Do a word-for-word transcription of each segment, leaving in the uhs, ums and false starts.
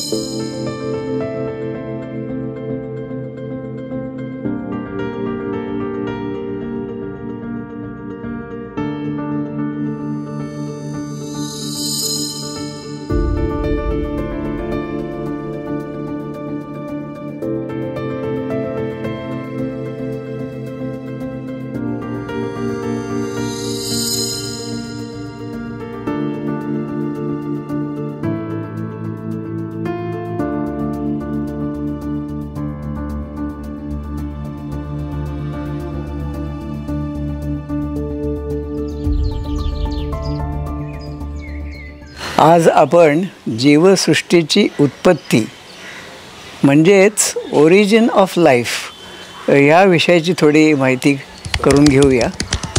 आज आपण जीवसृष्टीची उत्पत्ती म्हणजेच ओरिजिन ऑफ लाईफ या विषयाची थोडी माहिती करून घेऊया.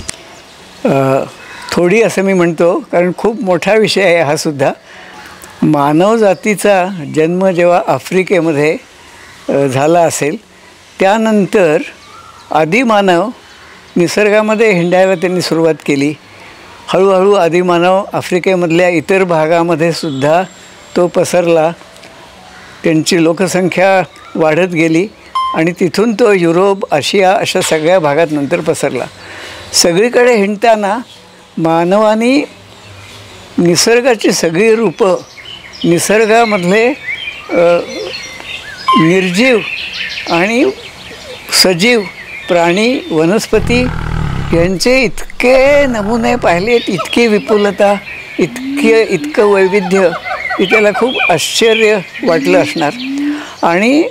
थोडी असं मी म्हणतो कारण खूप मोठा विषय आहे हा सुद्धा. मानवजातीचा जन्म जेव्हा आफ्रिकेमध्ये झाला असेल त्यानंतर आदिमानव निसर्गामध्ये हिंडायला त्यांनी सुरुवात केली. हळूहळू आदिमानव आफ्रिकेमधल्या इतर भागामध्ये सुद्धा तो पसरला. त्यांची लोकसंख्या वाढत गेली आणि तिथून तो युरोप, आशिया अशा सगळ्या भागात नंतर पसरला. सगळीकडे हिंडताना मानवाने निसर्गाची सगळी रूपं, निसर्गामधले निर्जीव आणि सजीव प्राणी, वनस्पती यांचे इतके नमुने पाहिलेत, इतकी विपुलता, इतके इतकं वैविध्य की त्याला खूप आश्चर्य वाटलं असणार. आणि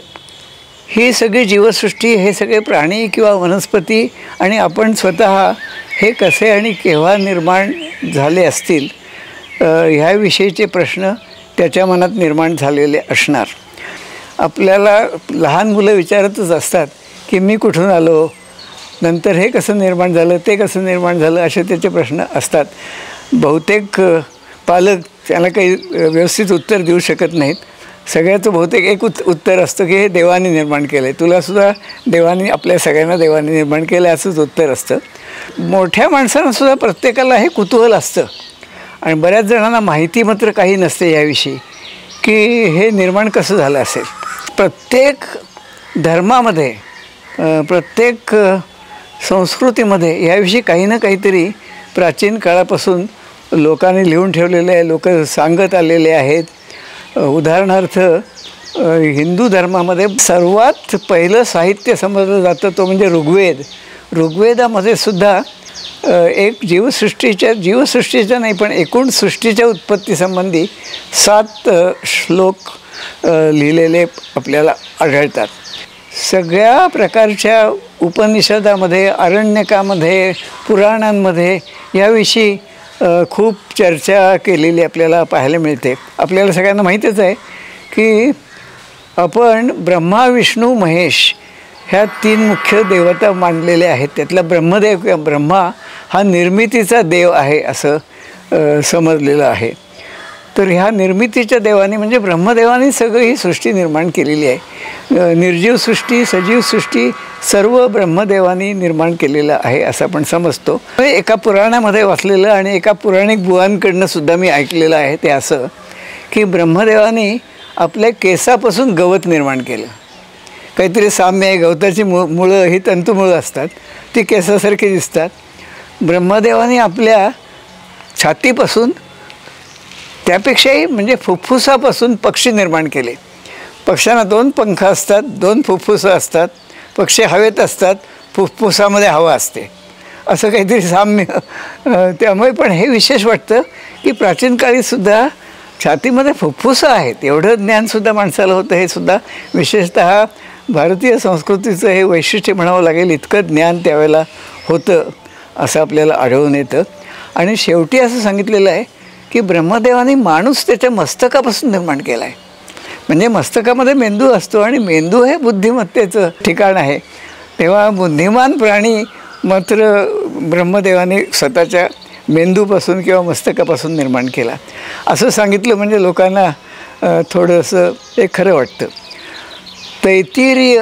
ही सगळी जीवसृष्टी, हे सगळे प्राणी किंवा वनस्पती आणि आपण स्वतः हे कसे आणि केव्हा निर्माण झाले असतील ह्याविषयीचे प्रश्न त्याच्या मनात निर्माण झालेले असणार. आपल्याला लहान मुलं विचारतच असतात की मी कुठून आलो, नंतर हे कसं निर्माण झालं, ते कसं निर्माण झालं, असे त्याचे प्रश्न असतात. बहुतेक पालक त्याला काही व्यवस्थित उत्तर देऊ शकत नाहीत. सगळ्याचं बहुतेक एक उत् उत्तर असतं की हे देवाने निर्माण केलं आहे, तुलासुद्धा देवाने, आपल्या सगळ्यांना देवाने निर्माण केलं आहे असंच उत्तर असतं. मोठ्या माणसांनासुद्धा प्रत्येकाला हे कुतूहल असतं आणि बऱ्याच जणांना माहिती मात्र काही नसते याविषयी की हे निर्माण कसं झालं असेल. प्रत्येक धर्मामध्ये, प्रत्येक संस्कृतीमध्ये याविषयी काही ना काहीतरी प्राचीन काळापासून लोकांनी लिहून ठेवलेले आहे, लोक सांगत आलेले आहेत. उदाहरणार्थ हिंदू धर्मामध्ये सर्वात पहिलं साहित्य समजलं जातं तो म्हणजे ऋग्वेद. ऋग्वेदामध्ये सुद्धा एक जीवसृष्टीच्या जीवसृष्टीच्या नाही पण एकूण सृष्टीच्या उत्पत्तीसंबंधी सात श्लोक लिहिलेले आपल्याला आढळतात. सगळ्या प्रकारच्या उपनिषदामध्ये, आरण्यकामध्ये, पुराणांमध्ये याविषयी खूप चर्चा केलेली आपल्याला पाहायला मिळते. आपल्याला सगळ्यांना माहीतच आहे की आपण ब्रह्मा, विष्णू, महेश ह्या तीन मुख्य देवता मानलेल्या आहेत. त्यातला ब्रह्मदेव किंवा ब्रह्मा हा निर्मितीचा देव आहे असं समजलेलं आहे. तर ह्या निर्मितीच्या देवाने म्हणजे ब्रह्मदेवाने सगळी ही सृष्टी निर्माण केलेली आहे. निर्जीव सृष्टी, सजीव सृष्टी सर्व ब्रह्मदेवाने निर्माण केलेलं आहे असं आपण समजतो. एका पुराणामध्ये वाचलेलं आणि एका पुराणिक बुवांकडनं सुद्धा मी ऐकलेलं आहे ते असं की ब्रह्मदेवाने आपल्या केसापासून गवत निर्माण केलं. काहीतरी साम्य आहे. गवताची मु मुळं ही तंतुमुळं असतात, ती केसासारखी दिसतात. ब्रह्मदेवाने आपल्या छातीपासून, त्यापेक्षाही म्हणजे फुफ्फुसापासून पक्षी निर्माण केले. पक्ष्यांना दोन पंख असतात, दोन फुफ्फुसं असतात. पक्षी हवेत असतात, फुफ्फुसामध्ये हवा असते, असं काहीतरी साम्य. त्यामुळे पण हे विशेष वाटतं की प्राचीन काळीसुद्धा छातीमध्ये फुफ्फुसं आहेत एवढं ज्ञानसुद्धा माणसाला होतं. हे सुद्धा विशेषतः भारतीय संस्कृतीचं हे वैशिष्ट्य म्हणावं लागेल, इतकं ज्ञान त्यावेळेला होतं असं आपल्याला आढळून येतं. आणि शेवटी असं सांगितलेलं आहे की ब्रह्मदेवाने माणूस त्याच्या मस्तकापासून निर्माण केला आहे. म्हणजे मस्तकामध्ये मेंदू असतो आणि मेंदू हे बुद्धिमत्तेचं ठिकाण आहे. तेव्हा बुद्धिमान प्राणी मात्र ब्रह्मदेवाने स्वतःच्या मेंदूपासून किंवा मस्तकापासून निर्माण केला असं सांगितलं म्हणजे लोकांना थोडंसं हे खरं वाटतं. तैत्तिरीय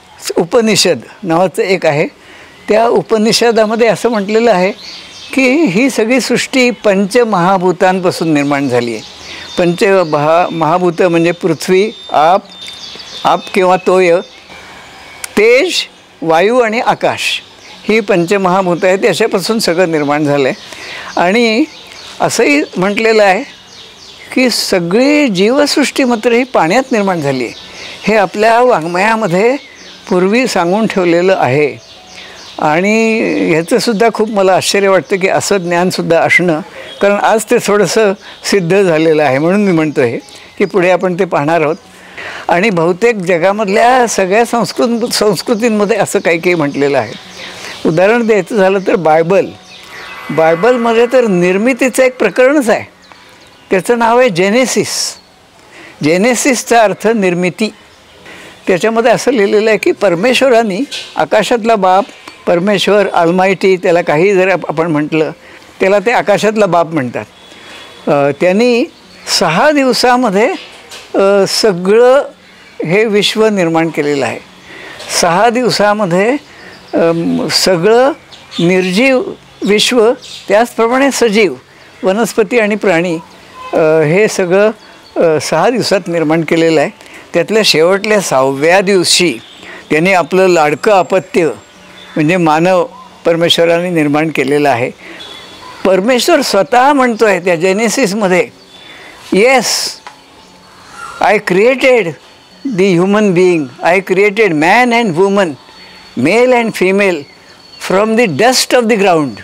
उपनिषद नावाचं एक आहे. त्या उपनिषदामध्ये असं म्हटलेलं आहे की ही सगळी सृष्टी पंचमहाभूतांपासून निर्माण झाली आहे. पंच महा महाभूत म्हणजे पृथ्वी, आप आप किंवा तोय, तेज, वायू आणि आकाश ही पंचमहाभूत आहेत. याच्यापासून सगळं निर्माण झालं आहे. आणि असंही म्हटलेलं आहे की सगळी जीवसृष्टी मात्र ही पाण्यात निर्माण झाली आहे. हे आपल्या वाङ्मयामध्ये पूर्वी सांगून ठेवलेलं आहे. आणि ह्याचंसुद्धा खूप मला आश्चर्य वाटतं की असं ज्ञानसुद्धा असणं, कारण आज ते थोडंसं सिद्ध झालेलं आहे. म्हणून मी म्हणतो आहे की पुढे आपण ते पाहणार आहोत. आणि बहुतेक जगामधल्या सगळ्या संस्कृत संस्कृतींमध्ये असं काही काही म्हटलेलं आहे. उदाहरण द्यायचं झालं तर बायबल बायबलमध्ये तर निर्मितीचं एक प्रकरणच आहे. त्याचं नाव आहे जेनेसिस. जेनेसिसचा अर्थ निर्मिती. त्याच्यामध्ये असं लिहिलेलं आहे की परमेश्वरांनी, आकाशातला बाप परमेश्वर ऑलमायटी, त्याला काही जर आपण म्हटलं त्याला ते आकाशातला बाप म्हणतात. त्यांनी सहा दिवसामध्ये सगळं हे विश्व निर्माण केलेलं आहे. सहा दिवसामध्ये सगळं निर्जीव विश्व, त्याचप्रमाणे सजीव वनस्पती आणि प्राणी हे सगळं सहा दिवसात निर्माण केलेलं आहे. त्यातल्या शेवटल्या सहाव्या दिवशी त्यांनी आपलं लाडकं अपत्य म्हणजे मानव परमेश्वराने निर्माण केलेलं आहे. परमेश्वर स्वतः म्हणतो आहे त्या जेनेसिसमध्ये, yes I created the human being, I created man and woman, male and female from the dust of the ground.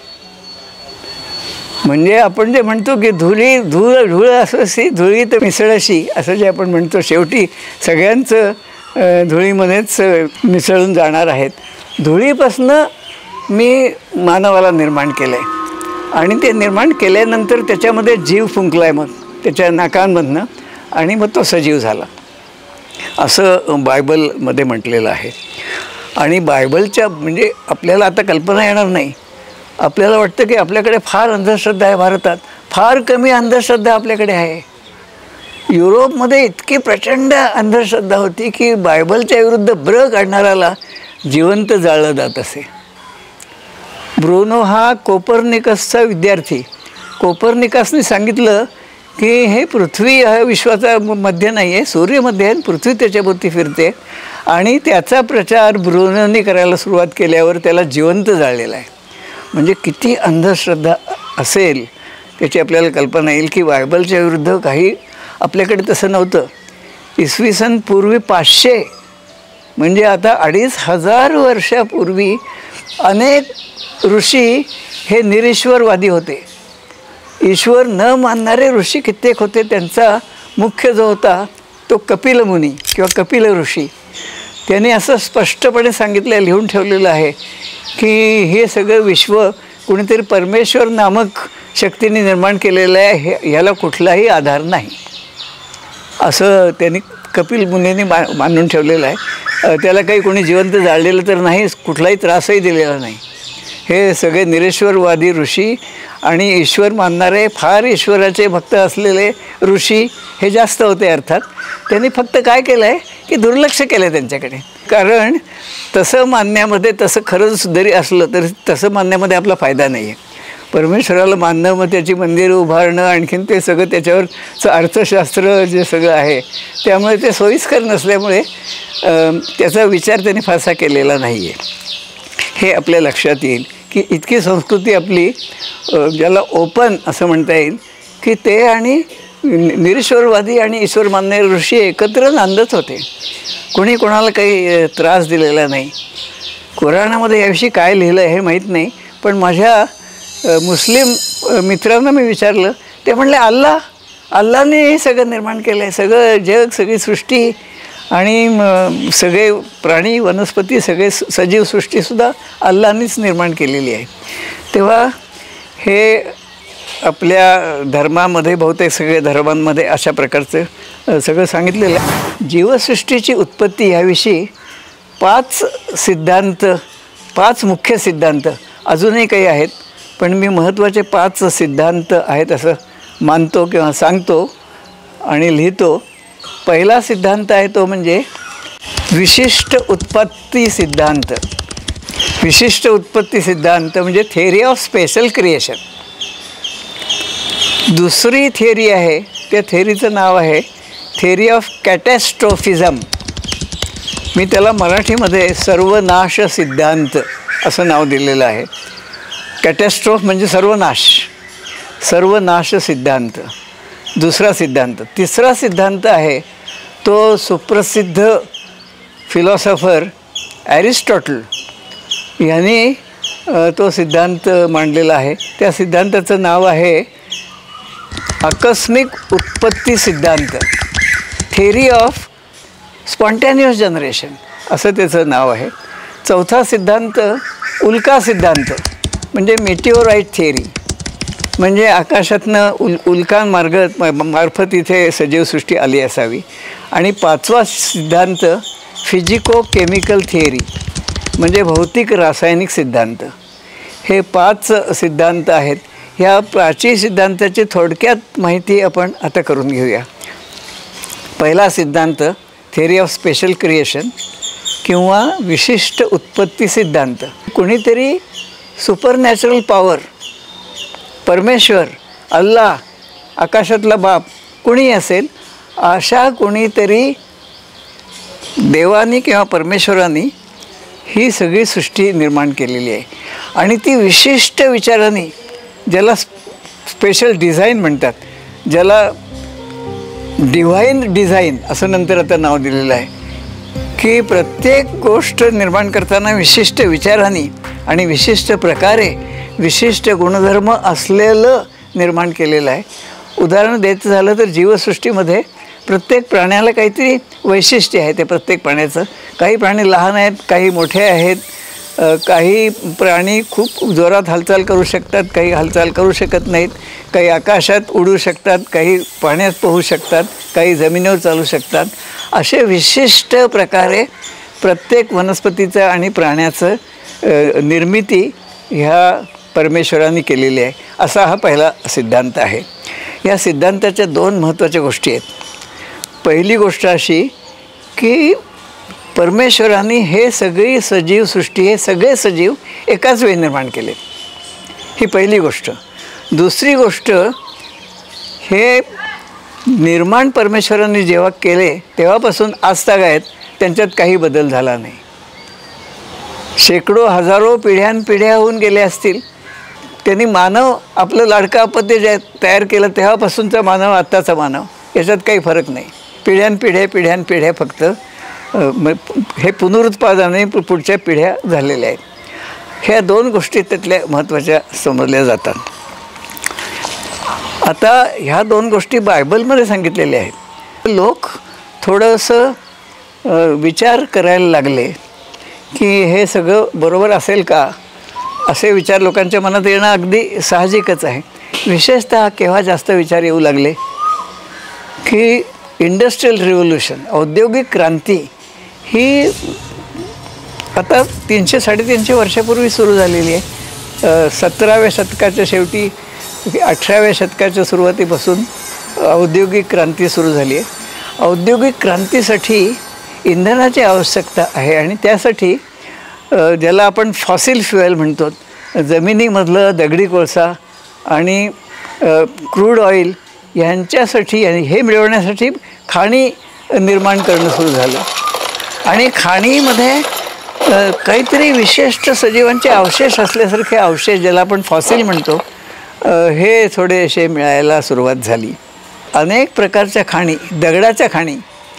म्हणजे आपण जे म्हणतो की धुळी धूळ धूळ असं धुळीत मिसळशी असं जे आपण म्हणतो, शेवटी सगळ्यांचं धुळीमध्येच मिसळून जाणार आहेत. धुळीपासनं मी मानवाला निर्माण केलं आहे आणि ते निर्माण केल्यानंतर त्याच्यामध्ये जीव फुंकला आहे मग त्याच्या नाकांमधनं, आणि मग तो सजीव झाला असं बायबलमध्ये म्हटलेलं आहे. आणि बायबलच्या म्हणजे आपल्याला आता कल्पना येणार नाही. आपल्याला वाटतं की आपल्याकडे फार अंधश्रद्धा आहे भारतात. फार कमी अंधश्रद्धा आपल्याकडे आहे. युरोपमध्ये इतकी प्रचंड अंधश्रद्धा होती की बायबलच्या विरुद्ध ब्र काढणाऱ्याला जिवंत जाळलं जात असे. ब्रुनो हा कोपर्निकसचा विद्यार्थी. कोपर्निकसने सांगितलं की हे पृथ्वी हा विश्वाचा मध्य नाही आहे, सूर्य मध्य आहे, पृथ्वी त्याच्याभोवती फिरते. आणि त्याचा प्रचार ब्रुनोने करायला सुरुवात केल्यावर त्याला जिवंत जाळलेला आहे. म्हणजे किती अंधश्रद्धा असेल त्याची आपल्याला कल्पना येईल की बायबलच्या विरुद्ध काही आपल्याकडे तसं नव्हतं. इसवी सन पूर्वी पाचशे म्हणजे आता अडीच हजार वर्षापूर्वी अनेक ऋषी हे निरीश्वरवादी होते. ईश्वर न मानणारे ऋषी कित्येक होते. त्यांचा मुख्य जो होता तो कपिल मुनी किंवा कपिल ऋषी. त्याने असं स्पष्टपणे सांगितलं, लिहून ठेवलेलं आहे की हे सगळं विश्व कुणीतरी परमेश्वर नामक शक्तीने निर्माण केलेलं आहे, हे ह्याला कुठलाही आधार नाही असं त्यांनी कपिल मुनीने मा मानून ठेवलेलं आहे. त्याला काही कोणी जिवंत जाळलेलं तर नाही, कुठलाही त्रासही दिलेला नाही. हे सगळे निरेश्वरवादी ऋषी आणि ईश्वर मानणारे, फार ईश्वराचे भक्त असलेले ऋषी हे जास्त होते. अर्थात त्यांनी फक्त काय केलं आहे की दुर्लक्ष केलं त्यांच्याकडे. कारण तसं मानण्यामध्ये, तसं खरंच जरी असलं तरी तसं मानण्यामध्ये आपला फायदा नाही आहे. परमेश्वराला मानणं, मग त्याची मंदिरं उभारणं, आणखीन ते सगळं त्याच्यावरचं अर्थशास्त्र जे सगळं आहे, त्यामुळे ते सोयीस्कर नसल्यामुळे त्याचा विचार त्यांनी फारसा केलेला नाही आहे. हे आपल्या लक्षात येईल की इतकी संस्कृती आपली, ज्याला ओपन असं म्हणता येईल, की ते आणि निरीश्वरवादी आणि ईश्वर मानणारे ऋषी एकत्र नांदत होते. कोणी कोणाला काही त्रास दिलेला नाही. कुराणामध्ये याविषयी काय लिहिलं आहे हे माहीत नाही, पण माझ्या मुस्लिम मित्रांना मी विचारलं, ते म्हणले अल्लाह अल्लाने हे सगळं निर्माण केलं आहे. सगळं जग, सगळी सृष्टी आणि सगळे प्राणी वनस्पती, सगळे सजीव सृष्टीसुद्धा अल्लानेच निर्माण केलेली आहे. तेव्हा हे आपल्या धर्मामध्ये, बहुतेक सगळ्या धर्मांमध्ये अशा प्रकारचं सगळं सांगितलेलं आहे. जीवसृष्टीची उत्पत्ती ह्याविषयी पाच सिद्धांत, पाच मुख्य सिद्धांत, अजूनही काही आहेत, पण मी महत्त्वाचे पाच सिद्धांत आहेत असं मानतो किंवा सांगतो आणि लिहितो. पहिला सिद्धांत आहे तो म्हणजे विशिष्ट उत्पत्ती सिद्धांत. विशिष्ट उत्पत्ती सिद्धांत म्हणजे थिअरी ऑफ स्पेशल क्रिएशन. दुसरी थिअरी आहे त्या थेअरीचं नाव आहे थेअरी ऑफ कॅटॅस्ट्रॉफिझम. मी त्याला मराठीमध्ये सर्वनाश सिद्धांत असं नाव दिलेलं आहे. कॅटॅस्ट्रॉफ म्हणजे सर्वनाश, सर्वनाश सिद्धांत दुसरा सिद्धांत. तिसरा सिद्धांत आहे तो सुप्रसिद्ध फिलॉसॉफर ॲरिस्टॉटल यांनी तो सिद्धांत मांडलेला आहे. त्या सिद्धांताचं नाव आहे आकस्मिक उत्पत्ती सिद्धांत, थेअरी ऑफ स्पॉन्टॅनियस जनरेशन असं त्याचं नाव आहे. चौथा सिद्धांत उल्का सिद्धांत म्हणजे मेटिओराईट थेअरी, म्हणजे आकाशातनं उल उल्कांमार्ग मार्फत इथे सजीवसृष्टी आली असावी. आणि पाचवा सिद्धांत फिजिको केमिकल थेअरी म्हणजे भौतिक रासायनिक सिद्धांत. हे पाच सिद्धांत आहेत. ह्या प्राचीन सिद्धांताची थोडक्यात माहिती आपण आता करून घेऊया. पहिला सिद्धांत थेअरी ऑफ स्पेशल क्रिएशन किंवा विशिष्ट उत्पत्ती सिद्धांत. कुणीतरी सुपरनॅचरल पॉवर, परमेश्वर, अल्लाह, आकाशातला बाप कुणी असेल, अशा कुणीतरी देवानी किंवा परमेश्वरांनी ही सगळी सृष्टी निर्माण केलेली आहे. आणि ती विशिष्ट विचारांनी, ज्याला स्पेशल डिझाईन म्हणतात, ज्याला डिव्हाइन डिझाईन असं नंतर आता नाव दिलेलं आहे, की प्रत्येक गोष्ट निर्माण करताना विशिष्ट विचारांनी आणि विशिष्ट प्रकारे विशिष्ट गुणधर्म असलेलं निर्माण केलेलं आहे. उदाहरण द्यायचं झालं तर जीवसृष्टीमध्ये प्रत्येक प्राण्याला काहीतरी वैशिष्ट्य आहे. ते प्रत्येक प्राण्याचं, काही प्राणी लहान आहेत, काही मोठे आहेत, काही प्राणी खूप जोरात हालचाल करू शकतात, काही हालचाल करू शकत नाहीत, काही आकाशात उडू शकतात, काही पाण्यात पोहू शकतात, काही जमिनीवर चालू शकतात. असे विशिष्ट प्रकारे प्रत्येक वनस्पतीचं आणि प्राण्याचं निर्मिती ह्या परमेश्वरांनी केलेली आहे. असा हा पहिला सिद्धांत आहे. या सिद्धांताच्या दोन महत्त्वाच्या गोष्टी आहेत. पहिली गोष्ट अशी की परमेश्वरांनी हे सगळी सजीव सृष्टी, हे सगळे सजीव एकाच वेळी निर्माण केले, ही पहिली गोष्ट. दुसरी गोष्ट, हे निर्माण परमेश्वरांनी जेव्हा केले तेव्हापासून आजतागायत त्यांच्यात काही बदल झाला नाही. शेकडो हजारो पिढ्यानपिढ्या होऊन गेले असतील. त्यांनी मानव आपलं लाडकं अपत्य जे तयार केलं तेव्हापासूनचा मानव आत्ताचा मानव याच्यात काही फरक नाही. पिढ्यानपिढ्या पिढ्यानपिढ्या फक्त हे पुनरुत्पादनाने पुढच्या पिढ्या झालेल्या आहेत. ह्या दोन गोष्टी त्यातल्या महत्त्वाच्या समजल्या जातात. आता ह्या दोन गोष्टी बायबलमध्ये सांगितलेल्या आहेत. लोक थोडंसं विचार करायला लागले की हे सगळं बरोबर असेल का, असे विचार लोकांच्या मनात येणं अगदी साहजिकच आहे. विशेषतः केव्हा जास्त विचार येऊ लागले की इंडस्ट्रियल रिव्होल्यूशन, औद्योगिक क्रांती ही आता तीनशे साडेतीनशे वर्षापूर्वी सुरू झालेली आहे. सतराव्या शतकाच्या शेवटी अठराव्या शतकाच्या सुरुवातीपासून औद्योगिक क्रांती सुरू झाली आहे. औद्योगिक क्रांतीसाठी इंधनाची आवश्यकता आहे आणि त्यासाठी ज्याला आपण फॉसिल फ्युएल म्हणतो, जमिनीमधलं दगडी कोळसा आणि क्रूड ऑइल यांच्यासाठी आणि हे मिळवण्यासाठी खाणी निर्माण करणं सुरू झालं. आणि खाणीमध्ये काहीतरी विशिष्ट सजीवांचे अवशेष असल्यासारखे अवशेष, ज्याला आपण फॉसिल म्हणतो, हे थोडेसे मिळायला सुरुवात झाली. अनेक प्रकारच्या खाणी, दगडाच्या खाणी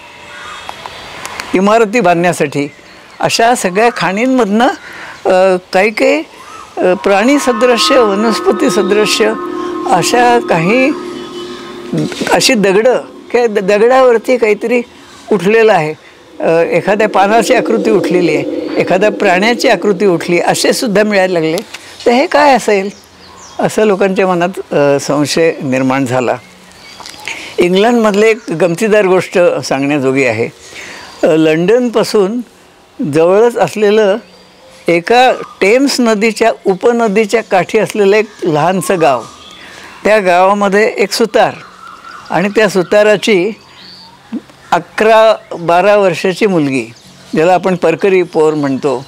इमारती बांधण्यासाठी, अशा सगळ्या खाणींमधनं काही काही प्राणी सदृश्य, वनस्पती सदृश्य अशा काही अशी दगडं, की दगडावरती काहीतरी उठलेलं आहे, एखाद्या पानाची आकृती उठलेली आहे, एखाद्या प्राण्याची आकृती उठली, असे सुद्धा मिळायला लागले. तर हे काय असेल असं लोकांच्या मनात संशय निर्माण झाला. इंग्लंडमधले एक गमतीदार गोष्ट सांगण्याजोगी आहे. लंडनपासून जवळच असलेलं एका टेम्स नदीच्या उपनदीच्या काठी असलेलं एक लहानसं गाव, त्या गावामध्ये एक सुतार आणि त्या सुताराची अकरा बारा वर्षाची मुलगी, ज्याला आपण परकरी पोर म्हणतो,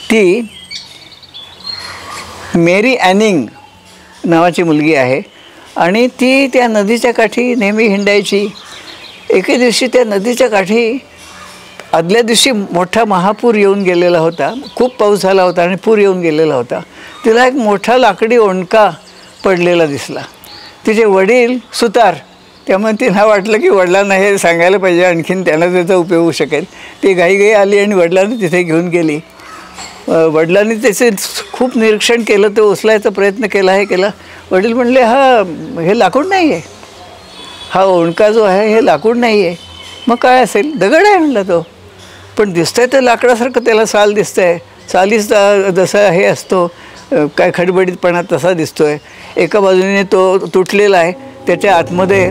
ती मेरी ॲनिंग नावाची मुलगी आहे. आणि ती त्या नदीच्या काठी नेहमी हिंडायची. एके दिवशी त्या नदीच्या काठी आदल्या दिवशी मोठा महापूर येऊन गेलेला होता, खूप पाऊस झाला होता आणि पूर येऊन गेलेला होता. तिला एक मोठा लाकडी ओंडका पडलेला दिसला. तिचे वडील सुतार, त्यामुळे तिला वाटलं की वडिलांना हे सांगायला पाहिजे, आणखीन त्यांना त्याचा उपयोग होऊ शकेल. ती घाईघाई आली आणि वडिलांनी तिथे घेऊन गेली. वडिलांनी त्याचे खूप निरीक्षण केलं, ते उचलायचा प्रयत्न केला, हे केला. वडील म्हणले, हा हे लाकूड नाही आहे, हा ओंडका जो आहे हे लाकूड नाही आहे. मग काय असेल? दगड आहे म्हणला तो. पण दिसतंय तर लाकडासारखं, त्याला साल दिसतं आहे, सालीच जसा हे असतो काय खडबडीतपणा तसा दिसतो आहे. एका बाजूने तो तुटलेला आहे, त्याच्या आतमध्ये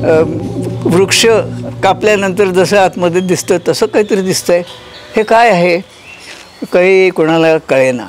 वृक्ष कापल्यानंतर जसं आतमध्ये दिसतं तसं काहीतरी दिसतं आहे. हे काय आहे? काही कोणाला कळेना.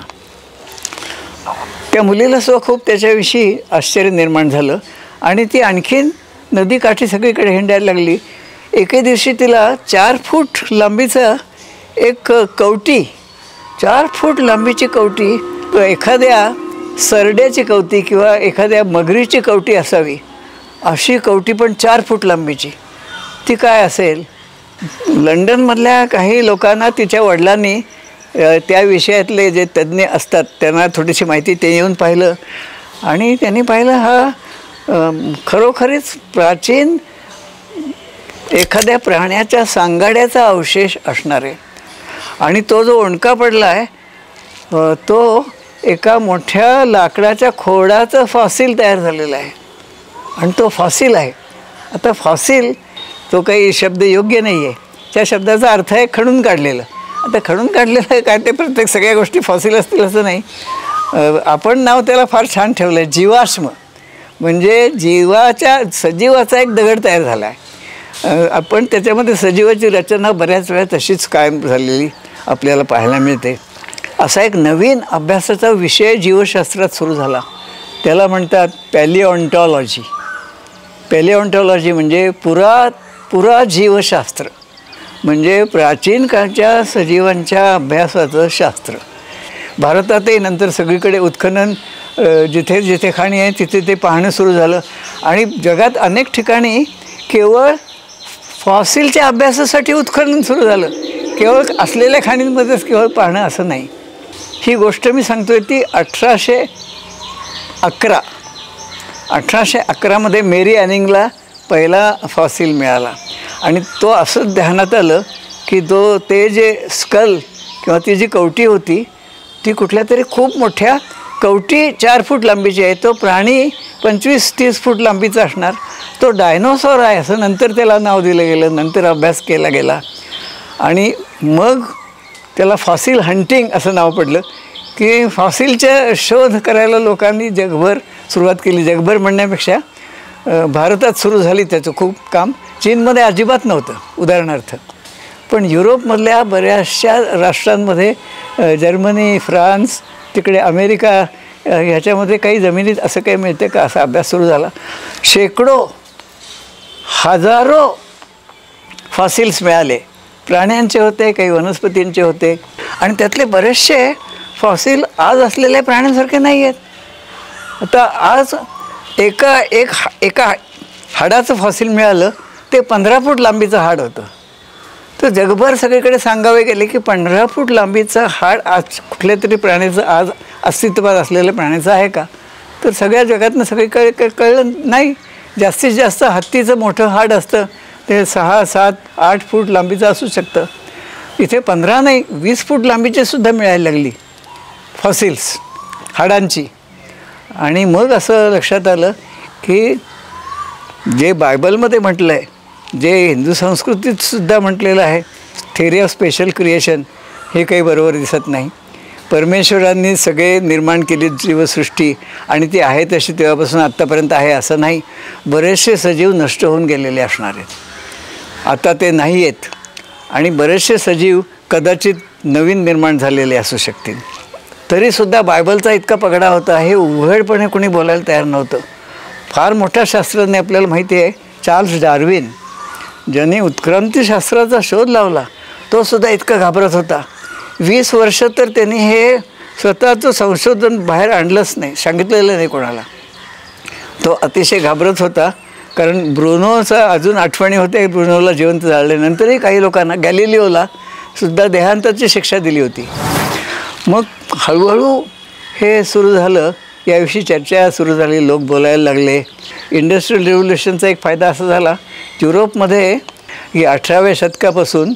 त्या मुलीला सुद्धा खूप त्याच्याविषयी आश्चर्य निर्माण झालं आणि ती आणखीन नदीकाठी सगळीकडे हिंडायला लागली. एके दिवशी तिला चार फूट लांबीचा एक कवटी, चार फूट लांबीची कवटी, एखाद्या सरड्याची कवटी किंवा एखाद्या मगरीची कवटी असावी अशी कवटी, पण चार फूट लांबीची. ती काय असेल? लंडनमधल्या काही लोकांना तिच्या वडिलांनी त्या विषयातले जे तज्ज्ञ असतात त्यांना थोडीशी माहिती, ते येऊन पाहिलं आणि त्यांनी पाहिलं हा खरोखरीच प्राचीन एखाद्या प्राण्याच्या सांगाड्याचा अवशेष असणार आहे. आणि तो जो ओंडका पडला आहे तो एका मोठ्या लाकडाच्या खोडाचं फॉसिल तयार झालेला आहे आणि तो फॉसिल आहे. आता फॉसिल तो काही शब्द योग्य नाही आहे, त्या शब्दाचा अर्थ आहे खणून काढलेलं. आता खणून काढलेलं आहे काय, ते प्रत्येक सगळ्या गोष्टी फॉसिल असतील असं नाही. आपण नाव त्याला फार छान ठेवलं आहे, जीवाश्म. म्हणजे जीवाच्या सजीवाचा एक दगड तयार झाला आहे. आपण त्याच्यामध्ये सजीवाची रचना बऱ्याच वेळा तशीच कायम झालेली आपल्याला पाहायला मिळते. असा एक नवीन अभ्यासाचा विषय जीवशास्त्रात सुरू झाला, त्याला म्हणतात पॅलिओंटॉलॉजी. पॅलिओंटॉलॉजी म्हणजे पुरा पुरा जीवशास्त्र, म्हणजे प्राचीन काळच्या सजीवांच्या अभ्यासाचं शास्त्र. भारतातही नंतर सगळीकडे उत्खनन, जिथे जिथे खाणी आहे तिथे ते पाहणं सुरू झालं आणि जगात अनेक ठिकाणी केवळ फॉसिलच्या अभ्यासासाठी उत्खनन सुरू झालं. केवळ असलेल्या खाणींमध्येच केवळ पाहणं असं नाही. ही गोष्ट मी सांगतोय ती अठराशे अकरा अठराशे अकरामध्ये मेरी ॲनिंगला पहिला फॉसिल मिळाला आणि तो असं ध्यानात आलं की तो ते जे स्कल किंवा ती जी कवटी होती ती कुठल्या तरी खूप मोठ्या, कवटी चार फूट लांबीची आहे, तो प्राणी पंचवीस तीस फूट लांबीचा असणार, तो डायनोसॉर आहे असं नंतर त्याला नाव दिलं गेलं. नंतर अभ्यास केला गेला आणि मग त्याला फॉसिल हंटिंग असं नाव पडलं की फॉसिलचा शोध करायला लोकांनी जगभर सुरुवात केली. जगभर म्हणण्यापेक्षा भारतात सुरू झाली त्याचं खूप काम. चीनमध्ये अजिबात नव्हतं उदाहरणार्थ, पण युरोपमधल्या बऱ्याचशा राष्ट्रांमध्ये, जर्मनी, फ्रान्स, तिकडे अमेरिका, ह्याच्यामध्ये काही जमिनीत असं काही मिळते का असा अभ्यास सुरू झाला. शेकडो हजारो फॉसिल्स मिळाले. प्राण्यांचे होते, काही वनस्पतींचे होते आणि त्यातले बरेचसे फॉसिल आज असलेल्या प्राण्यांसारखे नाही आहेत. आता आज एका एक एका हाडाचं फॉसिल मिळालं, ते पंधरा फूट लांबीचं हाड होतं. तर जगभर सगळीकडे सांगावे गेले की पंधरा फूट लांबीचं हाड आज कुठल्या तरी प्राण्याचं, आज अस्तित्वात असलेल्या प्राण्याचं आहे का? तर सगळ्या जगातनं सगळीकडे कळलं नाही. जास्तीत जास्त हत्तीचं मोठं हाड असतं ते सहा सात आठ फूट लांबीचं असू शकतं. इथे पंधरा नाही वीस फूट लांबीचे सुद्धा मिळायला लागली फॉसिल्स हाडांची. आणि मग असं लक्षात आलं की जे बायबलमध्ये म्हटलं आहे, जे हिंदू संस्कृतीतसुद्धा म्हटलेलं आहे, थेरी ऑफ स्पेशल क्रिएशन, हे काही बरोबर दिसत नाही. परमेश्वरांनी सगळे निर्माण केली जीवसृष्टी आणि ती आहे तशी तेव्हापासून आत्तापर्यंत आहे असं नाही. बरेचसे सजीव नष्ट होऊन गेलेले असणार आहेत, आता ते नाही आहेत. आणि बरेचसे सजीव कदाचित नवीन निर्माण झालेले असू शकतील. तरीसुद्धा बायबलचा इतका पगडा होता, हे उघडपणे कोणी बोलायला तयार नव्हतं. फार मोठा शास्त्रज्ञ आपल्याला माहिती आहे, चार्ल्स डार्विन, ज्याने उत्क्रांतीशास्त्राचा शोध लावला, तो सुद्धा इतका घाबरत होता. वीस वर्ष तर त्यांनी हे स्वतःचं संशोधन बाहेर आणलंच नाही, सांगितलेलं नाही कोणाला. तो अतिशय घाबरत होता, कारण ब्रुनोचा अजून आठवणी होते, ब्रुनोला जिवंत जाळल्यानंतरही काही लोकांना, गॅलिलिओला सुद्धा देहांताची शिक्षा दिली होती. मग हळूहळू हे सुरू झालं, याविषयी चर्चा सुरू झाली, लोक बोलायला लागले. इंडस्ट्रियल रिव्होल्युशनचा एक फायदा असा झाला, युरोपमध्ये की अठराव्या शतकापासून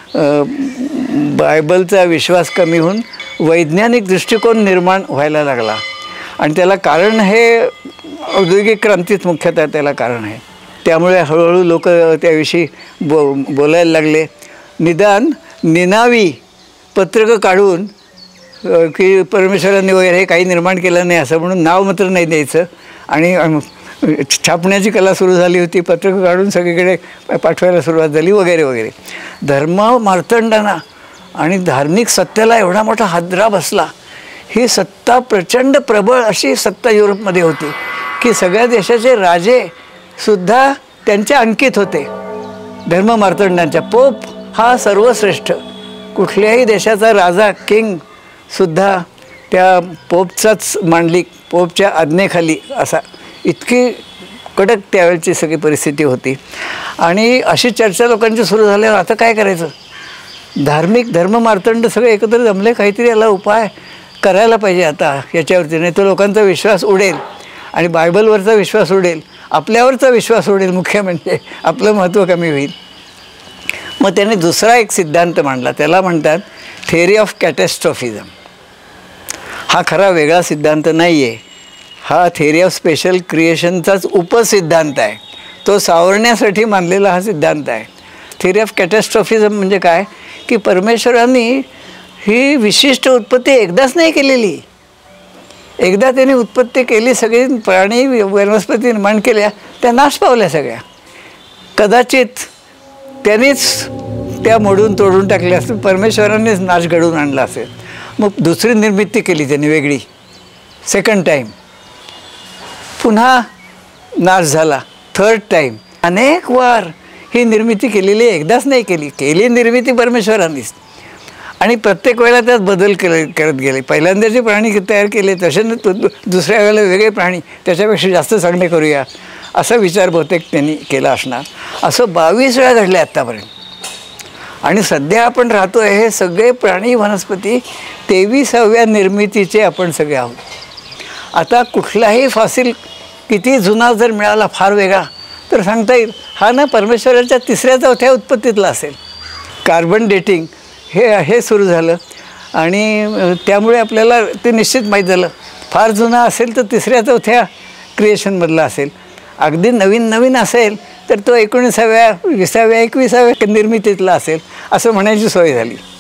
बायबलचा विश्वास कमी होऊन वैज्ञानिक दृष्टिकोन निर्माण व्हायला लागला. आणि त्याला कारण हे औद्योगिक क्रांतीच मुख्यतः त्याला कारण आहे. त्यामुळे हळूहळू लोक त्याविषयी बो बोलायला लागले. निदान निनावी पत्रकं काढून की परमेश्वरांनी वगैरे हे काही निर्माण केलं नाही असं म्हणून नाव मात्र नाही द्यायचं. आणि छापण्याची कला सुरू झाली होती, पत्रकं काढून सगळीकडे पाठवायला सुरुवात झाली वगैरे वगैरे. धर्म मार्तंडांना आणि धार्मिक सत्तेला एवढा मोठा हादरा बसला. ही सत्ता प्रचंड प्रबळ अशी सत्ता युरोपमध्ये होती की सगळ्या देशाचे राजेसुद्धा त्यांच्या अंकित होते धर्म मार्तंडांच्या. पोप हा सर्वश्रेष्ठ, कुठल्याही देशाचा राजा किंगसुद्धा त्या पोपचाच मांडलिक, पोपच्या आज्ञेखाली असा. इतकी कडक त्यावेळची सगळी परिस्थिती होती. आणि अशी चर्चा लोकांची सुरू झाल्यावर आता काय करायचं, धार्मिक धर्म मार्तंड सगळे एकत्र जमले, काहीतरी याला उपाय करायला पाहिजे आता याच्यावरती, नाही तर लोकांचा विश्वास उडेल आणि बायबलवरचा विश्वास उडेल, आपल्यावरचा विश्वास उडेल, मुख्य म्हणजे आपलं महत्त्व कमी होईल. मग त्याने दुसरा एक सिद्धांत मांडला, त्याला म्हणतात थेअरी ऑफ कॅटॅस्ट्रॉफिझम. हा खरा वेगळा सिद्धांत नाही आहे, हा थेअरी ऑफ स्पेशल क्रिएशनचाच उपसिद्धांत आहे. तो सावरण्यासाठी मानलेला हा सिद्धांत आहे. थेअरी ऑफ कॅटॅस्ट्रॉफिझम म्हणजे काय की परमेश्वरांनी ही विशिष्ट उत्पत्ती एकदाच नाही केलेली. एकदा त्यांनी उत्पत्ती केली, सगळी प्राणी वनस्पती निर्माण केल्या, त्या नाश पावल्या सगळ्या. कदाचित त्यांनीच त्या मोडून तोडून टाकल्या असतील, परमेश्वरांनीच नाश घडवून आणला असेल. मग दुसरी निर्मिती केली त्यांनी वेगळी, सेकंड टाईम. पुन्हा नाश झाला, थर्ड टाईम. अनेक वार ही निर्मिती केलेली, एकदाच नाही केली. केली निर्मिती परमेश्वरांनीच, आणि प्रत्येक वेळेला त्यात बदल केले करत गेले. पहिल्यांदा जे प्राणी तयार केले तसे दुसऱ्या वेळेला वेगळे प्राणी त्याच्यापेक्षा जास्त चांगले करूया असा विचार बहुतेक त्यांनी केला असणार. असं बावीस वेळा घडले आत्तापर्यंत. आणि सध्या आपण राहतो आहे हे सगळे प्राणी वनस्पती तेविसाव्या निर्मितीचे आपण सगळे आहोत. आता कुठलाही फॉसिल किती जुना जर मिळाला फार वेगळा तर सांगता येईल हा ना परमेश्वराच्या तिसऱ्या चौथ्या उत्पत्तीतला असेल. कार्बन डेटिंग हे हे सुरू झालं आणि त्यामुळे आपल्याला ते निश्चित माहीत झालं फार जुना असेल तर तिसऱ्या चौथ्या क्रिएशनमधला असेल. अगदी नवीन नवीन असेल तर तो एकोणीसाव्या विसाव्या एकविसाव्या निर्मितीतला असेल असं म्हणायची सोय झाली.